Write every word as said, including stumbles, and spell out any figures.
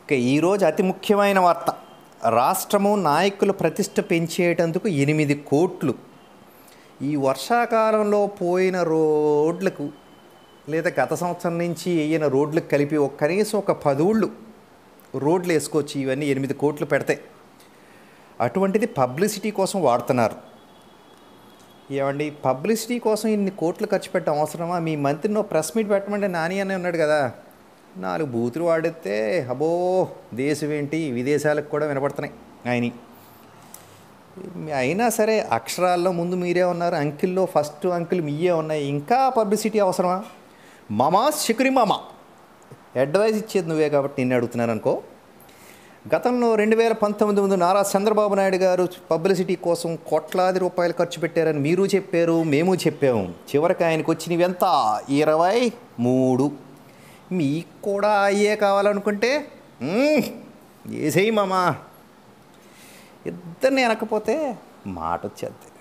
ఇక ఈరోజు అతి ముఖ్యమైన వార్త. రాష్ట్రము నాయకుల ప్రతిష్ట పెంచేటందుకు ఎనిమిది కోట్లు. ఈ వర్షాకాలంలో పోయిన రోడ్లకు లేదా గత సంవత్సరం నుంచి వేయిన రోడ్లకు కలిపి ఒక కనీసం ఒక పదూళ్ళు రోడ్లు వేసుకోవచ్చు. ఇవన్నీ ఎనిమిది కోట్లు పెడతాయి. అటువంటిది పబ్లిసిటీ కోసం వాడుతున్నారు. ఏమండి, పబ్లిసిటీ కోసం ఇన్ని కోట్లు ఖర్చు పెట్టడం అవసరమా? మీ మంత్రిని ప్రెస్ మీట్ పెట్టమంటే నాని అని ఉన్నాడు కదా, నాలుగు బూతులు వాడితే అబో దేశం ఏంటి విదేశాలకు కూడా వినపడుతున్నాయి ఆయన. అయినా సరే అక్షరాల్లో ముందు మీరే ఉన్నారు, అంకిల్లో ఫస్ట్ అంకిల్ మీయే ఉన్నాయి. ఇంకా పబ్లిసిటీ అవసరమా? మామా శిఖరి మామ అడ్వైజ్ ఇచ్చేది నువ్వే కాబట్టి నిన్ను అడుగుతున్నాను అనుకో. గతంలో రెండు వేల పంతొమ్మిది ముందు నారా చంద్రబాబు నాయుడు గారు పబ్లిసిటీ కోసం కోట్లాది రూపాయలు ఖర్చు పెట్టారని మీరు చెప్పారు, మేము చెప్పాము. చివరికి ఆయనకు వచ్చినవి ఎంత? ఇరవై మూడు. మీకు కూడా అయ్యే కావాలనుకుంటే వేసేయి మామా. ఇద్దరిని వెనకపోతే మాట వచ్చేది.